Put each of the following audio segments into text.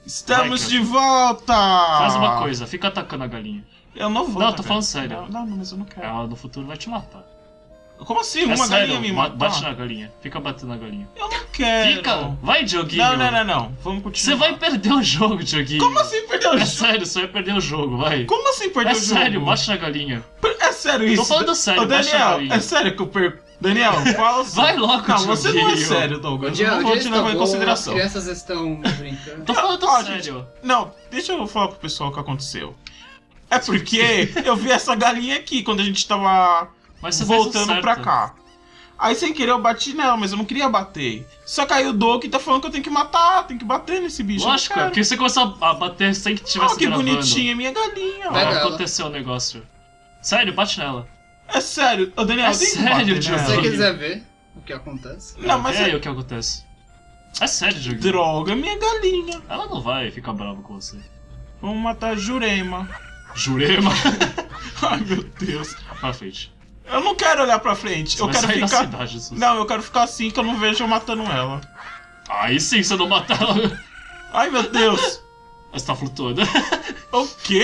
Estamos de volta! Faz uma coisa, fica atacando a galinha. Eu não vou. Não, tô falando sério. Não, mas eu não quero. Ela no futuro vai te matar. Como assim? É Uma sério, galinha me matar? bate na galinha. Fica batendo na galinha. Eu não quero. Fica! Vai, Dioguinho! Não. Vamos continuar. Você vai perder o jogo, Dioguinho. Como assim perder o jogo? É sério, você vai perder o jogo, vai. Como assim perder É o jogo? sério, bate na galinha. É sério isso? Tô falando sério, Ô, bate na Daniel, galinha. é sério que eu perco. Daniel, fala assim. Vai logo, Não, você não é Dioguinho. sério, Douglas. Dia, Eu não o vou dia te está levar em bom, consideração. as crianças estão brincando. Tô falando Ó, sério. gente, não, deixa eu falar pro pessoal o que aconteceu. É porque eu vi essa galinha aqui quando a gente tava Mas você fez o voltando certo. pra cá. Aí sem querer eu bati nela, mas eu não queria bater. Só que aí o Doug tá falando que eu tenho que matar, tem que bater nesse bicho. Lógico, eu não é porque você começou a bater sem que tivesse que gravando. bonitinha, minha galinha. ó. Pega Vai ela. acontecer o negócio. Sério, bate nela. É sério, ô Daniel, É tem que sério, bater tio. Se nela. você quiser ver o que acontece. Não, mas é aí é o que acontece. É sério, Dioguinho. droga, minha galinha. Ela não vai ficar brava com você. Vamos matar a Jurema. Jurema. Ai, meu Deus. Pra frente. Eu não quero olhar pra frente. Você eu vai quero sair da ficar. cidade, Jesus. Não, eu quero ficar assim que eu não vejo eu matando ela. Aí sim, você não mata ela. Ai, meu Deus. Você tá flutuando. O quê?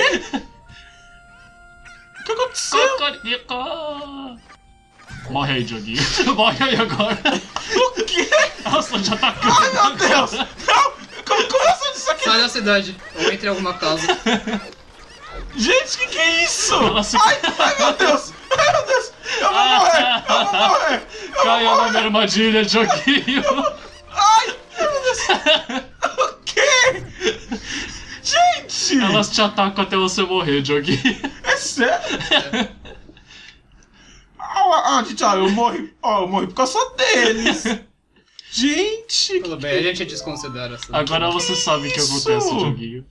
O que aconteceu? Cocorico. Morre aí, Dioguinho. Morre aí agora. O quê? Nossa, já tá Ai, meu Deus. Não. Como assim isso aqui? Sai da cidade, ou entre em alguma casa. Gente, que é isso? Ela se- Ai, meu Deus. Ai, meu Deus. Eu vou morrer. Eu vou morrer. Caiu na minha armadilha, Dioguinho. Ai, meu Deus. O quê? Gente. Elas te atacam até você morrer, Dioguinho. É sério? Gente, eu morri. Eu morri por causa deles. Gente. Tudo bem, a gente desconsidera essa. Agora você sabe o que isso? acontece, Dioguinho.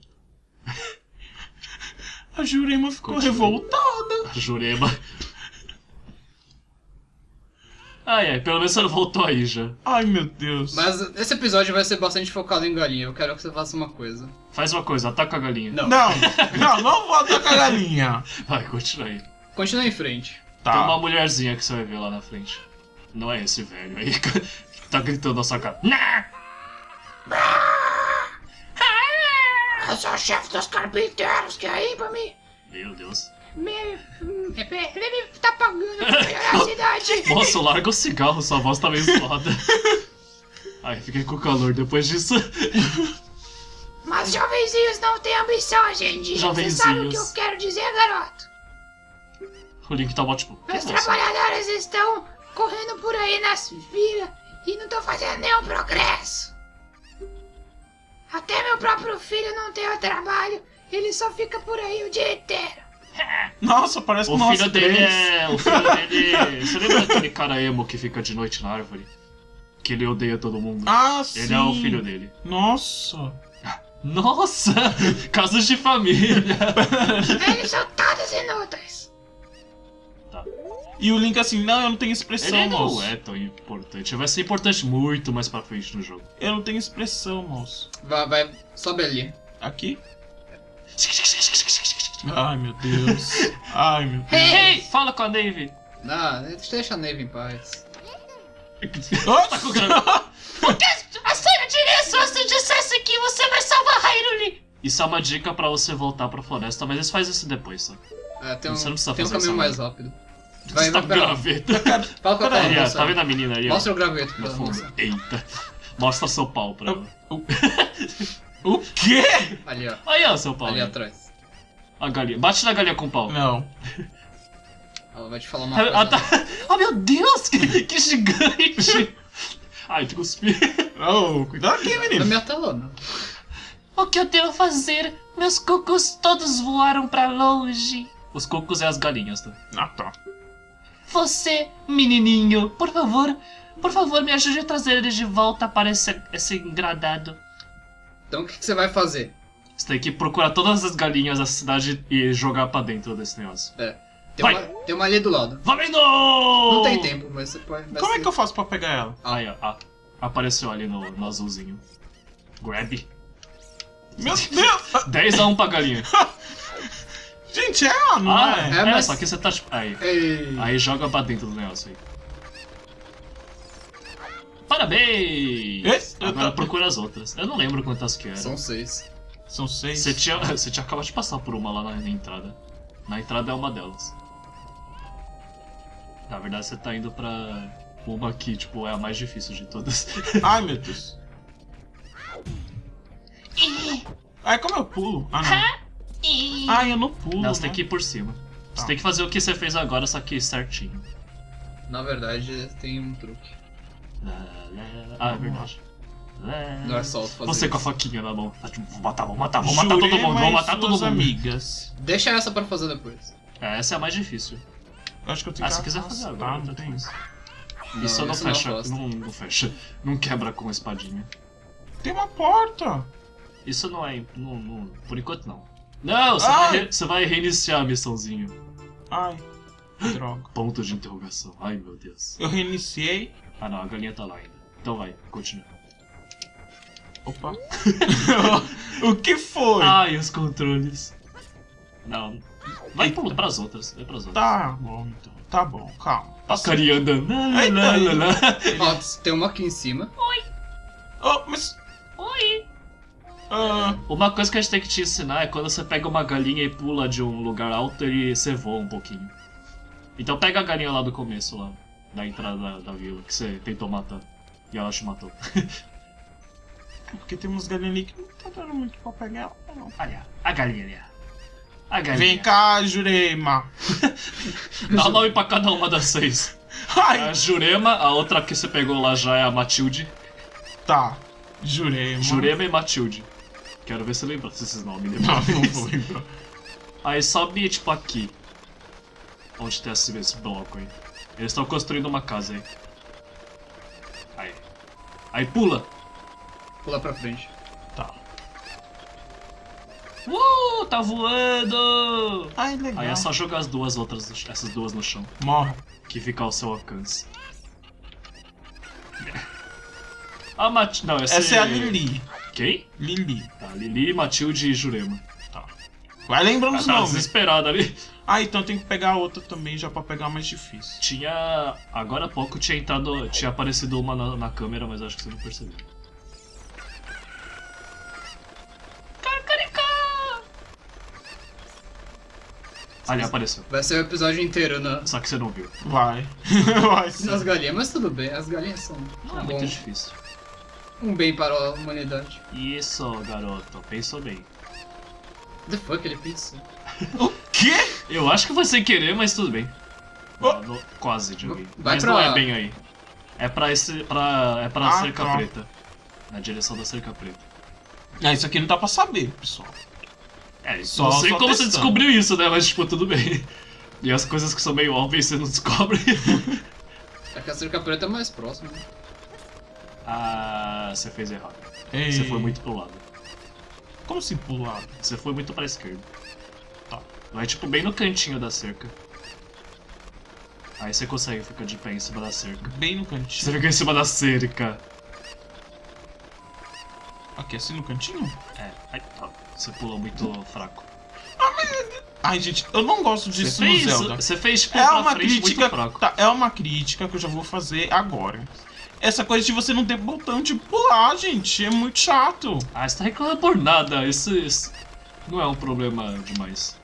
A Jurema ficou Continue. revoltada. Jurema. Ai, pelo menos você não voltou aí já. Ai, meu Deus. Mas esse episódio vai ser bastante focado em galinha. Eu quero que você faça uma coisa. Faz uma coisa, ataca a galinha. Não. Não vou atacar a galinha. Vai, continua aí. Continua em frente. Tem uma Tá. mulherzinha que você vai ver lá na frente. Não é esse velho aí que tá gritando na sua cara. Nah! Eu sou o chefe dos carpinteiros, que aí pra mim? Meu Deus. Ele me tá pagando pra melhorar a cidade. Moço, larga o cigarro, sua voz tá meio zoada. Ai, fiquei com calor depois disso. Mas jovenzinhos não têm ambição, gente. Você sabe o que eu Jovenzinhos. quero dizer, garoto? O Link tá bom, tipo. Meus que moço? trabalhadores estão correndo por aí nas vilas e não estão fazendo nenhum progresso. Até meu próprio filho não tem trabalho, ele só fica por aí o dia inteiro. Nossa, parece que O nós filho dele três. é. O filho dele. Você lembra daquele cara emo que fica de noite na árvore? Que ele odeia todo mundo. Ah, sim. Ele é o filho dele. Nossa. Nossa! Casos de família! Eles são todos inúteis. Tá. E o Link assim, não, eu não tenho expressão, Ele não moço. é tão importante. Vai ser importante muito mais pra frente no jogo. Eu não tenho expressão, moço. Vai, sobe ali. Aqui? Ai, meu Deus. Ai, meu Deus. Hey! Fala com a Navy! Ah, deixa a Neve em paz. Tá com grana. A senhora diria se você dissesse que você vai salvar Hyrule. Isso é uma dica pra você voltar pra floresta, mas eles fazem isso depois, tá? Tem Você não precisa tem um fazer caminho isso mais agora. rápido. Você tá com pera. graveto. Fala com a Peraí, Aí, ó, moça. tá vendo a menina aí, ó? Mostra o graveto No pra fundo. moça. Eita. Mostra seu pau pra ela. O quê? Ali, ó. Aí, ó, seu pau. Ali aí. atrás. A galinha. Bate na galinha com o pau. Não. Ela vai te falar uma coisa. Ah, tá. Oh, meu Deus! Que gigante! Ai, te cuspi. Oh, cuidado aqui, Na menino. minha telona. O que eu devo fazer? Meus cocos todos voaram pra longe. Os cocos é as galinhas, tá? Ah, tá. Você, menininho, por favor, me ajude a trazer ele de volta para esse engradado. Então o que você vai fazer? Você tem que procurar todas as galinhas da cidade e jogar pra dentro desse negócio. Tem uma ali do lado. Valendo! Não tem tempo, mas você pode. Como é que eu faço pra pegar ela? Aí, ó. Apareceu ali no azulzinho. Grab. Meu Deus! 10-1 pra galinha. Gente, é ela, não é? é, mas- só que você tá tipo. Aí. Ei. Aí joga pra dentro do negócio aí. Parabéns! Esse- Agora procura as outras. Eu não lembro quantas que eram. São 6. São 6. Você tinha acabado de passar por uma lá na entrada. Na entrada é uma delas. Na verdade, você tá indo pra uma que, tipo, é a mais difícil de todas. Ai, meu Deus. Ai, como eu pulo? Ah, não. Ai, eu não pulo, Não, você né? tem que ir por cima. Você Tá. tem que fazer o que você fez agora, só que certinho. Na verdade, tem um truque. Ah, é verdade. Não é só fazer Você com a isso. faquinha na mão. Tá tipo, vou matar todo mundo, Jurema vou e matar todo suas mundo. amigas. Deixa essa pra fazer depois. É, essa é a mais difícil. Eu acho que eu tenho Ah, que se quiser fazer agora, não tanto tem. faz. Não, Isso não isso não fecha, gosto. não fecha. Não quebra com a espadinha. Tem uma porta. Isso não é. Por enquanto não. Não, você vai reiniciar a missãozinha. Ai, droga. Ponto de interrogação. Ai meu Deus. Eu reiniciei. Ah não, a galinha tá lá ainda. Então vai, continua. Opa. O que foi? Ai, os controles. Não. Vai pras outras. Vai pras outras. Tá bom, então. Tá bom, calma. A carinha andando. Ai, tá aí. Ó, tem uma aqui em cima. Oh, mas... Oi! ah, Uma coisa que a gente tem que te ensinar é quando você pega uma galinha e pula de um lugar alto e você voa um pouquinho. Então pega a galinha lá do começo, lá, da entrada da vila, que você tentou matar. E ela te matou. porque tem umas galinhas ali que não tá dando muito pra pegar ela, não. Olha, a galinha ali. A galinha. Vem cá, Jurema. Dá o nome pra cada uma das 6. Ai, A Jurema, a outra que você pegou lá já é a Matilde. tá. Jurema. Jurema e Matilde. Quero ver se lembra desses nomes Não, depois. não vou lembrar. Aí sobe, tipo, aqui. Onde tem esse bloco aí. Eles estão construindo uma casa aí. Aí pula. Pula pra frente. Tá. Tá voando! Ai, legal. Aí é só jogar as duas outras, essas duas no chão. Morre. Que fica ao seu alcance. Não, Essa é a Lili. Quem? Lili. Tá, Lili, Matilde e Jurema. Vai lembrando Ela os tá nomes. desesperada ali. Ah, então tem que pegar a outra também já pra pegar mais difícil. Tinha. Agora há pouco tinha entrado. Tinha aparecido uma na câmera, mas acho que você não percebeu. Ali apareceu. Vai ser o episódio inteiro Só que você não viu. Vai. Vai sim. nas galinhas, mas tudo bem, as galinhas são Não é um, muito bom, difícil. um bem para a humanidade. Isso, garoto. Pensou bem. The fuck ele pensa? O quê? Eu acho que foi sem querer, mas tudo bem. Oh. Quase, joguei. Vai Mas pra- não é bem aí. É pra esse. É pra Ah, cerca tá. preta. Na direção da cerca preta. Ah, isso aqui não dá pra saber, pessoal. É, Só- não sei só como você testando. descobriu isso, né? Mas tipo, tudo bem. E as coisas que são meio óbvias você não descobre. É que a cerca preta é mais próxima. Né? Ah, você fez errado. Ei. Você foi muito pro lado. Como assim pular? Você foi muito pra esquerda. Tá. Vai tipo bem no cantinho da cerca. Aí você consegue ficar de pé em cima da cerca. Bem no Você cantinho. fica em cima da cerca. Aqui, assim no cantinho? É, aí, tá. Você pulou muito fraco. Ai, gente, eu não gosto disso no Zelda. Você fez tipo É pra uma frente crítica. muito fraco. Tá, é uma crítica que eu já vou fazer agora. Essa coisa de você não ter botão de pular, gente, é muito chato. Ah, você tá reclamando por nada. Isso não é um problema demais.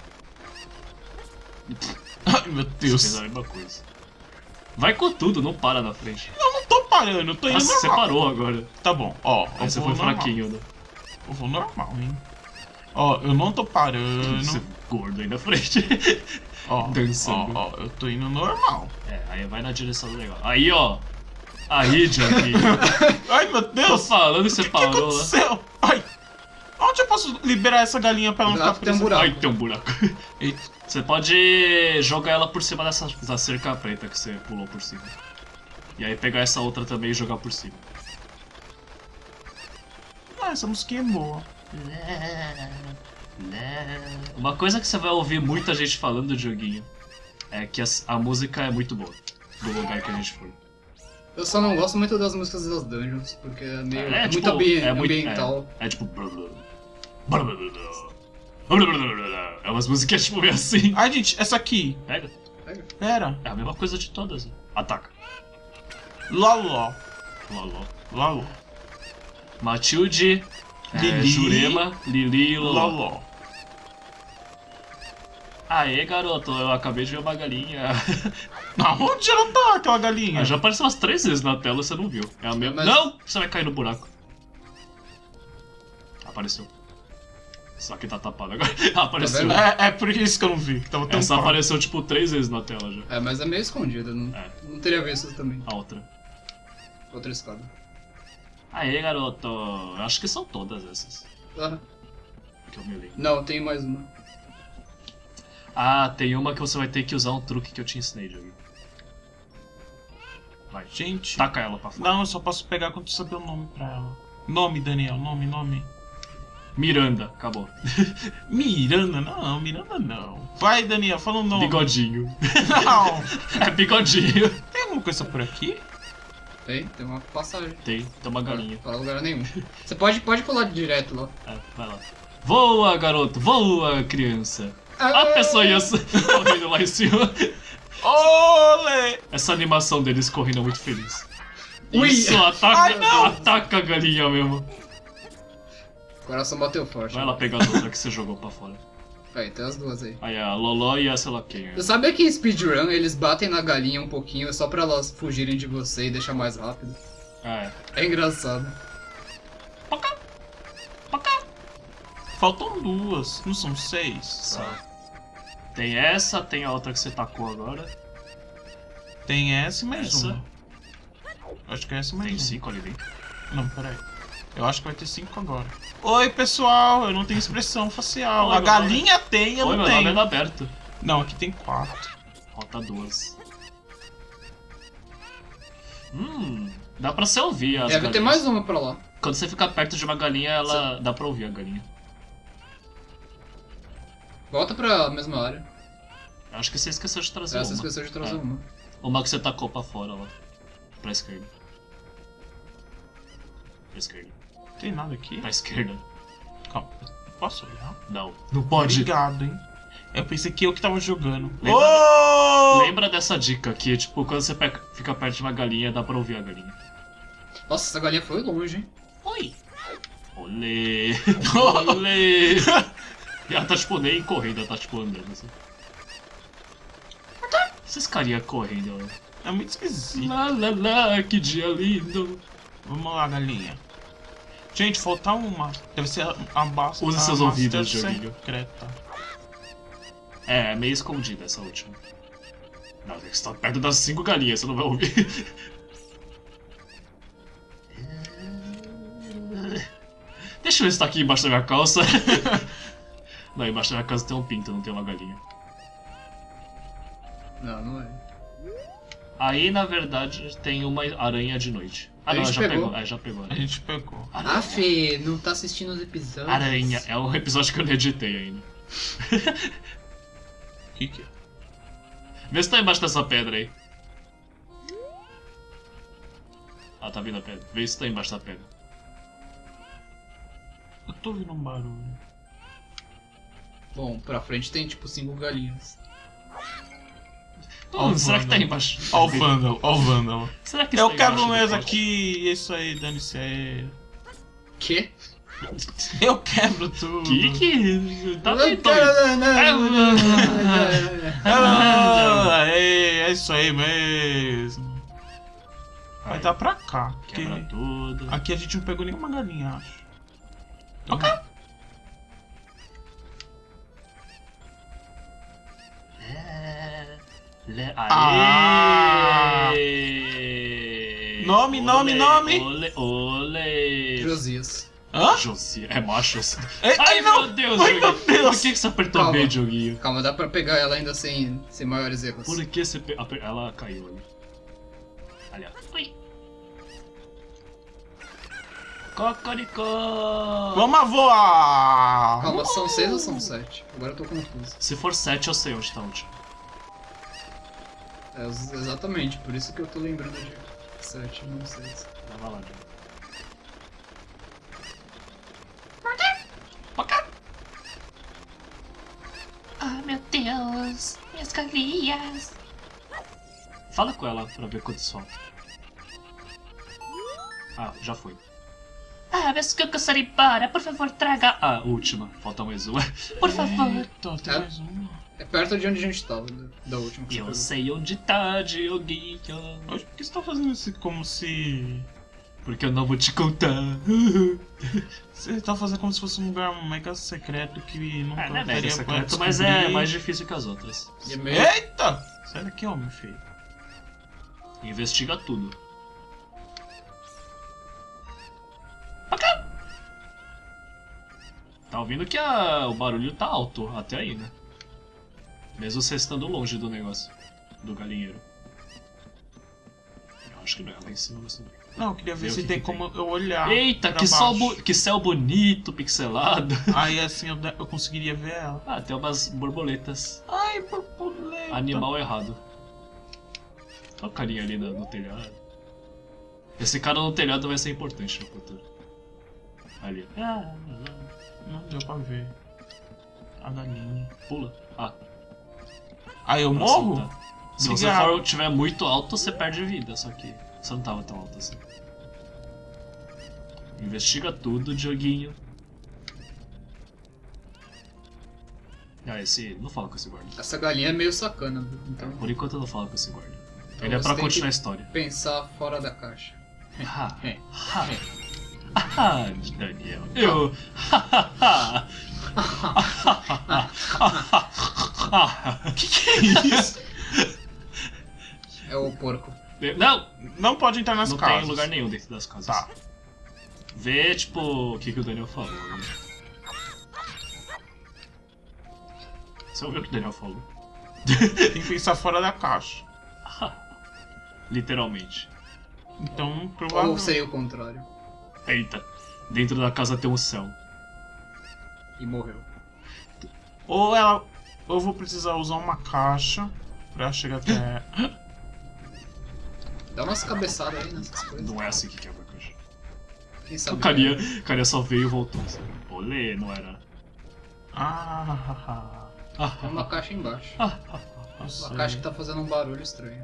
Ai, meu Você Deus. fez a mesma coisa. Vai com tudo, não para na frente. Eu não tô parando, eu tô indo Nossa, você normal. parou agora. Tá bom, ó. Aí eu você vou foi normal. fraquinho, né? Eu vou normal, hein. Ó, eu não tô parando. Você gordo aí na frente. Ó, dançando. ó, eu tô indo normal. É, aí vai na direção do negócio. Aí, ó. Aí, Jack. Ai, meu Tô Deus. falando e O você que parou lá. aconteceu? Ai. Onde eu posso liberar essa galinha pra ela não Cuidado ficar que tem um presa? buraco. Ai, tem um buraco. Eita. Você pode jogar ela por cima da cerca preta que você pulou por cima. E aí pegar essa outra também e jogar por cima. Ah, essa musiquinha é boa. Uma coisa que você vai ouvir muita gente falando do joguinho é que a música é muito boa do lugar que a gente foi. Eu só não gosto muito das músicas das dungeons, porque é meio. É, muito tipo, ambiental. É tipo. É umas musiquinhas tipo meio assim. Ai, gente, essa aqui. Pega. Pera. É a mesma coisa de todas. Ataca. Loló. Loló. Loló. Matilde, Lili. Jurema, Lili e Loló. Loló. Aê, garoto, eu acabei de ver uma galinha. Aonde ela tá, aquela galinha? Já apareceu umas 3 vezes na tela, você não viu. É a mesma. Mas- Não! Você vai cair no buraco. Apareceu. Só que tá tapado agora. Apareceu. vendo? É por isso que eu não vi, que tava tão Essa claro. apareceu tipo 3 vezes na tela já. É, mas é meio escondida, não, É. não teria visto isso também. A outra. Outra escada. Aê, garoto. Eu acho que são todas essas Ah, que eu me lembro. não, tem mais uma. Ah, tem uma que você vai ter que usar um truque que eu te ensinei, Diogo. Vai. Gente, Taca ela pra fora. não, eu só posso pegar quando tu saber o nome pra ela. Nome, Daniel, nome. Miranda, acabou. Miranda não. Vai, Daniel, fala o nome. Bigodinho. Não. É bigodinho. Tem alguma coisa por aqui? Tem uma passagem. Tem uma galinha. Para lugar nenhum. Você pode pular direto lá. É, vai lá. Voa, garoto, voa, criança. A pessoa ia correndo lá em cima. Olê! Essa animação deles correndo é muito feliz. Ui! Isso, Ai, não! ataca a galinha mesmo. O coração bateu forte. Vai lá pegar a outra que você jogou pra fora. Aí, tem as duas aí. Aí a Loló e a sei lá quem. Você sabia que em speedrun eles batem na galinha um pouquinho só pra elas fugirem de você e deixar mais rápido? Ah, é. É engraçado. Faltam duas, não são 6? Só. Tem essa, tem a outra que você tacou agora. Tem essa e mais Essa? uma. Acho que é essa e mais Tem uma. 5 ali dentro. Não, peraí. Eu acho que vai ter 5 agora. Oi, pessoal, eu não tenho expressão facial. Oi, A meu galinha tem, eu Oi, não meu nome é tenho. aberto. Não, aqui tem 4. Falta 2. Dá pra você ouvir as Deve ter galinhas. mais uma pra lá. Quando você fica perto de uma galinha, ela dá pra ouvir a galinha. Volta pra mesma área. Eu acho que você esqueceu de trazer Essa uma. esqueceu de trazer É. uma. Uma que você tacou pra fora lá. Pra esquerda. Pra esquerda. Tem nada aqui? Pra esquerda. Calma. Posso olhar? Não. Não pode. Obrigado, hein. Eu pensei que eu que tava jogando. Lembra- Oh! Lembra dessa dica que, tipo, quando você fica perto de uma galinha, dá pra ouvir a galinha. Nossa, essa galinha foi longe, hein? Oi! Olê! Olê! E ela tá, tipo, nem correndo, ela tá, tipo, andando assim. Esses carinha correndo, ó. É muito esquisito. Lá, lá, lá, que dia lindo! Vamos lá, galinha. Gente, falta uma. Deve ser a basta. Use seus ouvidos, joguinho. secreta. É meio escondida essa última. Não, tem que estar perto das 5 galinhas, você não vai ouvir. Deixa eu ver se tá aqui embaixo da minha calça. Não, embaixo da minha calça tem um pinto, não tem uma galinha. Não, não é. Aí, na verdade, tem uma aranha de noite. Ah, A não, gente já pegou. pegou. É, já pegou. A gente pegou. Ah, Fê, não tá assistindo os episódios. Aranha. É um episódio que eu não editei ainda. O que é? Vê se tá embaixo dessa pedra aí. Ah, tá vindo a pedra. Vê se tá embaixo da pedra. Eu tô ouvindo um barulho. Bom, pra frente tem tipo 5 galinhas. Ó o Será que tá vândalo. embaixo? Ó o vândalo, ó o vândalo. Será que Eu está quero embaixo do mesa poste? aqui, isso aí, dane-se aí. Quê? Eu quebro tudo. Que? Tá bem, Ah, é isso aí mesmo. Vai Aí. dar pra cá. Porque Quebra tudo. aqui a gente não pegou nenhuma galinha, acho. Ok. Ah. Aê! Nome, nome, nome. Ole, ole. Josias. Hã? Josia. É macho. Ai, não. meu Deus, Ai, Joguinho. meu Deus. Por que você apertou Calma. B, Joguinho? Calma, dá pra pegar ela ainda sem maiores erros. Por que você... Ela caiu ali. Ali, ó. Ui. Cocoricó! Vamos voar! Calma, são 6 ou são 7? Agora eu tô confuso. Se for 7, eu sei onde tá o último. É, exatamente, por isso que eu tô lembrando de 7, não 6. Vai lá, Joguinho. Ah, meu Deus. Minhas galinhas. Fala com ela pra ver quantos falta. Ah, já foi. Ah, Chaves, que eu gostaria de ir embora. Por favor, traga. Ah, última. Falta mais uma. Por favor. Eita, tem mais uma. É perto de onde a gente tava, da última que você Eu pegou. sei onde tá, Dioguinho. Mas por que você tá fazendo isso como se... Porque eu não vou te contar. Você tá fazendo como se fosse um lugar mega secreto que nunca É, não é mega teria secreto, pra mas é descobrir. mais difícil que as outras. E é meio... Eita! Sai daqui, homem feio. Investiga tudo. Tá ouvindo que o barulho tá alto até aí, né? Mesmo você estando longe do negócio. Do galinheiro. Eu acho que não é lá em cima, mas tudo bem. Não, eu queria ver Vê o se que tem que como eu olhar Eita, pra que baixo. que céu bonito, pixelado. Aí assim eu conseguiria ver ela. Ah, tem umas borboletas. Ai, borboleta. Animal errado. Olha o carinha ali no telhado. Esse cara no telhado vai ser importante no futuro. Ali. Não deu pra ver. A galinha. Pula. Ah, Aí eu pra morro? soltar. Se você Obrigado. tiver muito alto, você perde vida, só que você não tava tão alto assim. Investiga tudo, Dioguinho. Ah, esse. Não fala com esse guarda. Essa galinha é meio sacana, viu? Então Por enquanto eu não falo com esse guarda. Então Ele é você pra tem continuar a que- história. pensar fora da caixa. Ah, É. ah, Daniel. Eu. Que é isso? É o porco. Não! Não pode entrar nas Não casas. tem lugar nenhum dentro das casas. Tá. Vê, tipo, o que o Daniel falou. Né? Você ouviu o que o Daniel falou? Tem que pensar fora da caixa. Literalmente. Então, Ou provavelmente... seria o contrário. Eita. Dentro da casa tem um céu. E morreu. Ou ela... Ou eu vou precisar usar uma caixa pra chegar até... Dá umas cabeçadas aí nessas coisas. Não é assim que quebra a caixa. Quem sabe? O carinha só veio e voltou. Sabe? Olê, não era. Tem uma caixa embaixo. Eu sei. Uma caixa que tá fazendo um barulho estranho.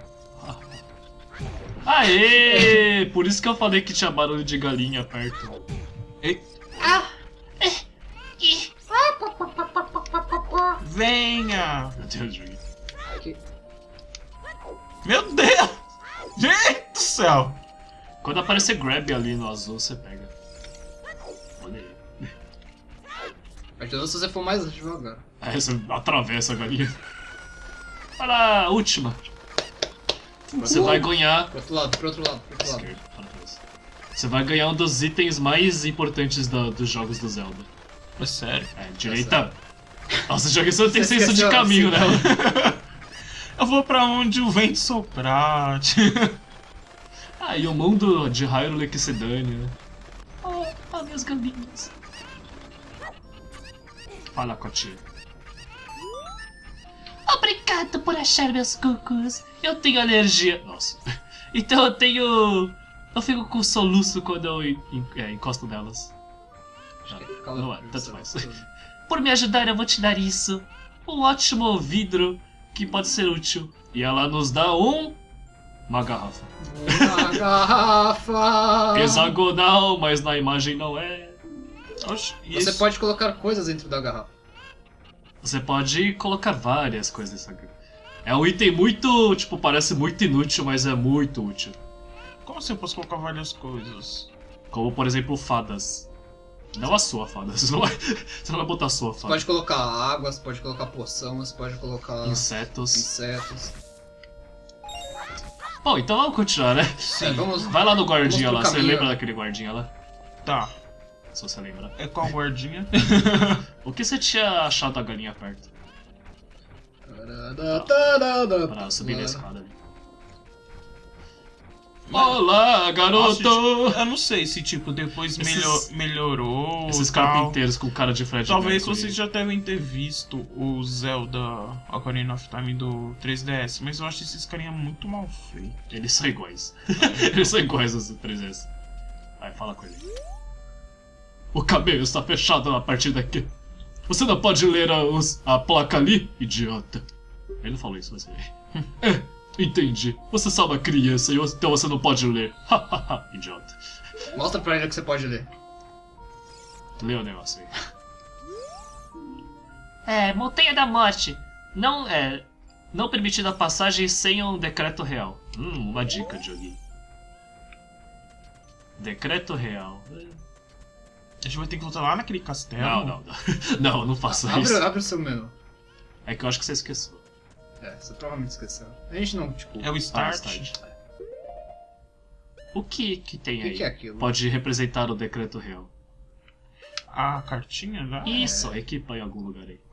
Aê! Por isso que eu falei que tinha barulho de galinha perto. Ei, Ih, venha! Meu Deus, Joguinho. Aqui. Meu Deus! Gente do céu! Quando aparecer grab ali no azul, você pega. Olha aí. Ajuda se você for mais devagar. Aí você atravessa a galinha. Para a última. Você vai ganhar. Pro outro lado, pro outro lado, pro outro lado. Esquerda, para trás. Você vai ganhar um dos itens mais importantes dos jogos do Zelda. É sério? É, direita. Nossa, joguei só tem Você senso de esqueceu, caminho sim. nela. Eu vou pra onde o vento soprar. Ah, e o mundo de Hyrule que se dane, né? Oh, minhas galinhas. Fala com a tia. obrigado por achar meus cocos. Eu tenho alergia. Nossa. Então eu tenho. Eu fico com soluço quando eu Encosto nelas. Não é, tanto faz. Por me ajudar, eu vou te dar isso. Um ótimo vidro que pode ser útil. E ela nos dá uma garrafa. Uma garrafa! Hexagonal, mas na imagem não é. Oxe, Você isso... pode colocar coisas dentro da garrafa. Você pode colocar várias coisas nessa garrafa. É um item muito, tipo, parece muito inútil, mas é muito útil. Como assim eu posso colocar várias coisas? Como, por exemplo, fadas. Não a sua fada. Você não vai botar a sua Você fada. pode colocar água, você pode colocar poção, você pode colocar Insetos. insetos. Bom, então vamos continuar, né? É, vamos. Vai lá no guardinha Vamos lá. pro Você caminho. lembra daquele guardinha lá? Tá. Se você lembra. É qual guardinha? O que você tinha achado da galinha perto? Pra subir na escada ali. Olá, garoto! Nossa, eu não sei se, tipo, depois Esses- melhorou. Esses tal. carpinteiros com cara de Fred Talvez Mercury. vocês já devem ter visto o Zelda Ocarina of Time do 3DS, mas eu acho esses carinha muito mal feitos. Eles são iguais. Eles são iguais aos 3S. Vai, fala com ele. O caminho está fechado a partir daqui. Você não pode ler a placa ali, idiota. Ele não falou isso, mas ele... É, entendi. Você é só uma criança, então você não pode ler. Hahaha, idiota. Mostra pra ele o que você pode ler. Lê o negócio aí. Montanha da Morte. Não permitida passagem sem um decreto real. Uma dica, Dioguinho. Decreto real. A gente vai ter que voltar lá naquele castelo. Não. Não faça isso. Abre o seu menu. É que eu acho que você esqueceu. Você provavelmente esqueceu. A gente não, tipo... É o start. Start. O que tem aí? que é aquilo? Pode representar o decreto real. A cartinha lá. Isso, equipa em algum lugar aí.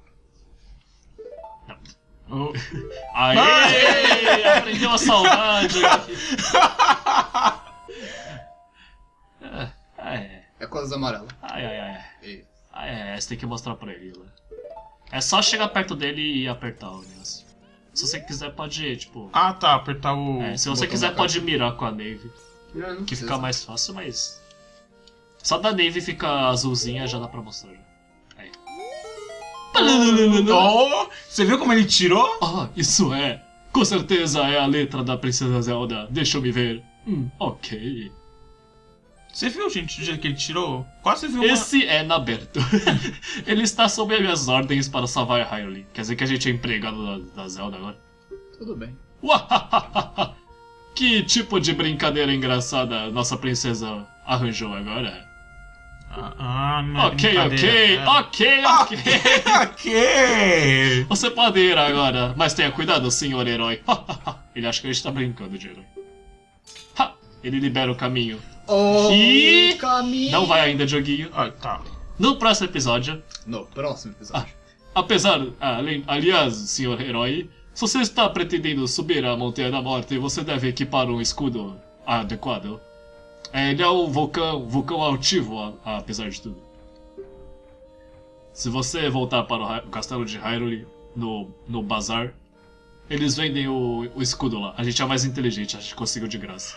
Oh. Aê! Aprendeu a saudade! É coisa amarela. Ai. Isso. Você tem que mostrar pra ele lá. É só chegar perto dele e apertar o negócio. Se você quiser, pode, tipo. Ah, tá, apertar o. Se você botão quiser, da pode caixa. mirar com a Navy. Não Que precisa. fica mais fácil, mas. Só da Navy fica azulzinha já dá pra mostrar. Aí. Oh, você viu como ele tirou? Isso é. Com certeza é a letra da Princesa Zelda. Deixa eu me ver. Ok. Você viu, gente, do jeito que ele tirou? Quase viu uma... Esse é Naberto. Ele está sob as minhas ordens para salvar Hyrule. Quer dizer que a gente é empregado da Zelda agora? Tudo bem. Uahahaha! Que tipo de brincadeira engraçada nossa princesa arranjou agora? não é Ok. Ok. Você pode ir agora, mas tenha cuidado, senhor herói. Ele acha que a gente tá brincando de herói. Ele libera o caminho. E- caminho. Não vai ainda, Dioguinho. Tá. No próximo episódio, No próximo episódio. aliás, senhor herói, se você está pretendendo subir a Montanha da Morte, você deve equipar um escudo adequado. Ele é um vulcão altivo, apesar de tudo. Se você voltar para o castelo de Hyrule, no bazar, eles vendem o escudo lá. A gente é mais inteligente, a gente conseguiu de graça.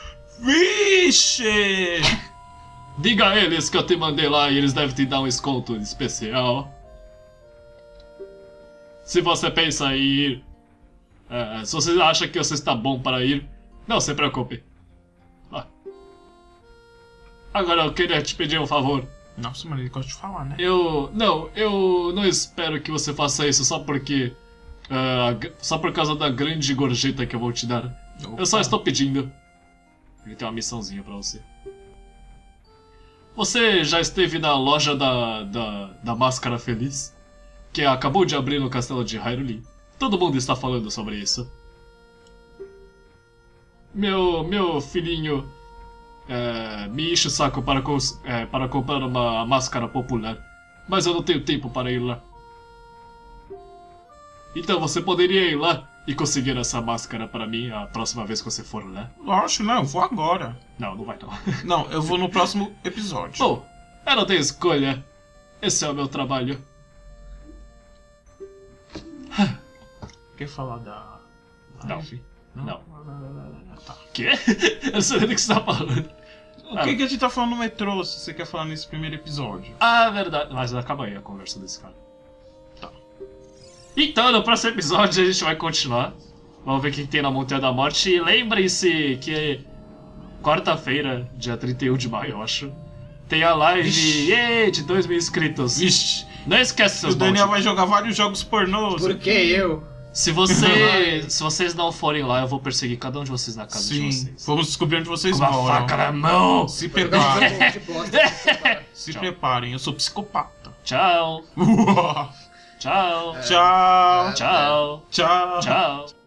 Vixe! Diga a eles que eu te mandei lá e eles devem te dar um desconto especial. Se você pensa em ir... se você acha que você está bom para ir, não se preocupe. Agora eu queria te pedir um favor. Nossa, mano, ele gosta de falar, né? Eu não espero que você faça isso só porque... só por causa da grande gorjeta que eu vou te dar. Eu só estou pedindo. Ele tem uma missãozinha pra você. Você já esteve na loja da Máscara Feliz? Que acabou de abrir no castelo de Hyrule? Todo mundo está falando sobre isso. Meu filhinho me enche o saco para comprar uma máscara popular, mas eu não tenho tempo para ir lá. Então você poderia ir lá e conseguir essa máscara para mim a próxima vez que você for lá? Lógico, não, eu vou agora. Não vai não. Não, eu vou no próximo episódio. Bom, eu não tenho escolha. Esse é o meu trabalho. Quer falar da... Não. Ivy? Não. Tá. Quê? Eu não sei nem do que você tá falando. O que a gente tá falando no metrô, se você quer falar nesse primeiro episódio? Verdade. Mas acaba aí a conversa desse cara. Tá. Então, no próximo episódio a gente vai continuar. Vamos ver o que tem na Montanha da Morte. E lembrem-se que quarta-feira, dia 31 de maio, eu acho, tem a live de 2.000 inscritos. Vixe, Não esquece seus o Daniel baldes. vai jogar vários jogos pornôs. Por que eu? Se vocês não forem lá, eu vou perseguir cada um de vocês na casa de Sim, vocês. vamos descobrir onde vocês Com uma moram. faca na mão! Se Jogar um preparem, jogo de bosta pra você, cara. se Tchau. preparem, eu sou psicopata. Tchau! Tchau! Tchau, Tchau! tchau. Tchau!